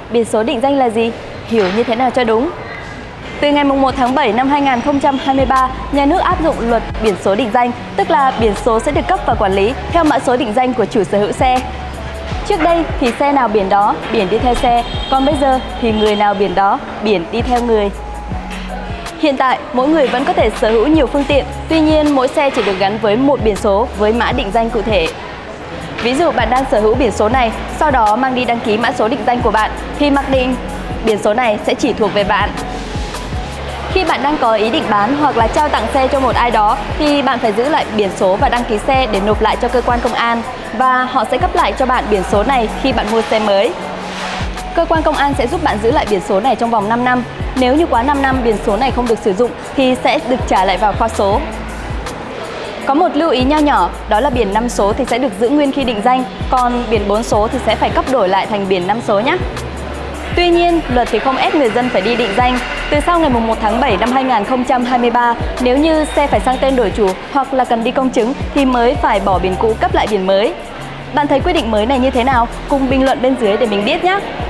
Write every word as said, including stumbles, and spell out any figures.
biển số định danh là gì? Hiểu như thế nào cho đúng? Từ ngày mùng một tháng bảy năm hai nghìn không trăm hai mươi ba, nhà nước áp dụng luật biển số định danh, tức là biển số sẽ được cấp và quản lý theo mã số định danh của chủ sở hữu xe. Trước đây thì xe nào biển đó, biển đi theo xe, còn bây giờ thì người nào biển đó, biển đi theo người. Hiện tại, mỗi người vẫn có thể sở hữu nhiều phương tiện, tuy nhiên mỗi xe chỉ được gắn với một biển số với mã định danh cụ thể. Ví dụ bạn đang sở hữu biển số này, sau đó mang đi đăng ký mã số định danh của bạn, thì mặc định biển số này sẽ chỉ thuộc về bạn. Khi bạn đang có ý định bán hoặc là trao tặng xe cho một ai đó thì bạn phải giữ lại biển số và đăng ký xe để nộp lại cho cơ quan công an, và họ sẽ cấp lại cho bạn biển số này khi bạn mua xe mới. Cơ quan công an sẽ giúp bạn giữ lại biển số này trong vòng năm năm. Nếu như quá năm năm biển số này không được sử dụng thì sẽ được trả lại vào kho số. Có một lưu ý nho nhỏ, đó là biển năm số thì sẽ được giữ nguyên khi định danh, còn biển bốn số thì sẽ phải cấp đổi lại thành biển năm số nhé. Tuy nhiên, luật thì không ép người dân phải đi định danh. Từ sau ngày mùng một tháng bảy năm hai nghìn không trăm hai mươi ba, nếu như xe phải sang tên đổi chủ hoặc là cần đi công chứng thì mới phải bỏ biển cũ cấp lại biển mới. Bạn thấy quy định mới này như thế nào? Cùng bình luận bên dưới để mình biết nhé!